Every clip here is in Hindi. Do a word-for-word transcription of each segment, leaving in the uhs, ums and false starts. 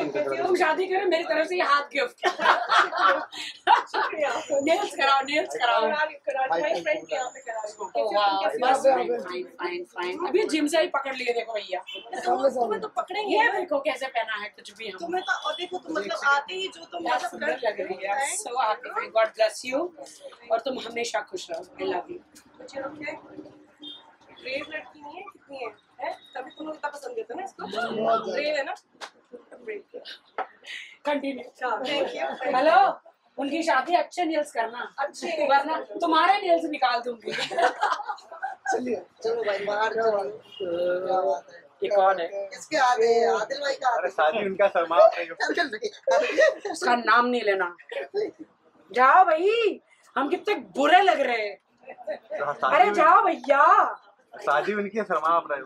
तुम शादी करो मेरी तरफ से ये हाथ गिफ्ट। नेल्स कराओ, नेल्स कराओ। Fine fine fine. अभी जिम से ही पकड़ लिए देखो भैया। तुम्हें तो पकड़ेंगे। ये देखो कैसे पहना है कुछ भी। तुम्हें तो और देखो तुम मतलब आते ही जो तुम बहुत सुंदर लग रही है। So happy, god bless you और तुम हमेशा खुश रहो। I love you. ब्रेव लड़की नहीं है, कितनी है, है? तभी तुम लोग इतना पसंद करते हो ना इसको। ब्रेव है ना? कंटिन्यू। Thank you. हेलो, उनकी शादी अच्छे नेल्स करना, अच्छे वरना तुम्हारे नेल्स निकाल दूंगी। चलिए चलो भाई बाहर चलो। ये कौन है? इसके आगे आदिल भाई का। अरे शादी उनका शर्मा। उसका नाम नहीं लेना। जाओ भाई, हम कितने बुरे लग रहे हैं। अरे जाओ भैया। शादी उनकी शर्मा आप रहे हो।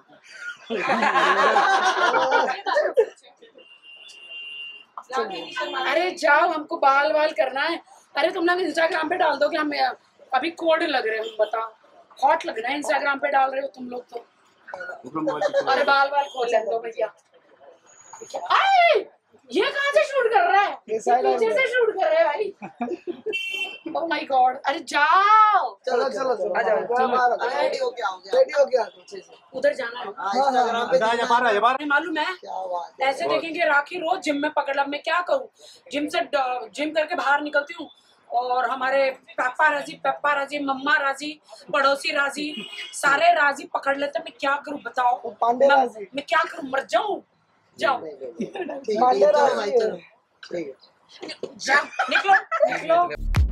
अरे जाओ, हमको बाल वाल करना है। अरे तुम लोग इंस्टाग्राम पे डाल दो कि हम अभी कोड लग रहे हैं। बताओ, हॉट लग रहा है। इंस्टाग्राम पे डाल रहे हो तुम लोग तो। अरे बाल वाल खोल ले दो भैया। ये कहाँ से शूट कर रहा है? पीछे से शूट कर रहे हैं भाई। Oh my god. अरे जाओ। चलो चलो चलो। आ जाओ। रेडी हो गया, हो गया। रेडी हो गया पीछे से। उधर जाना है। इंस्टाग्राम पे नहीं मालूम है। क्या बात है। ऐसे देखेंगे राखी रोज जिम में पकड़। अब मैं क्या करूँ, जिम से जिम करके बाहर निकलती हूँ और हमारे पापा राजी, पापा राजी, मम्मा राजी, पड़ोसी राजी, सारे राजी पकड़ लेते। मैं क्या करूँ बताओ? पांडे मैं, राजी। मैं क्या करूँ, मर जाऊँ? जाओ ठीक है, चलो भाई चलो। ठीक है। जाओ, निकलो निकलो।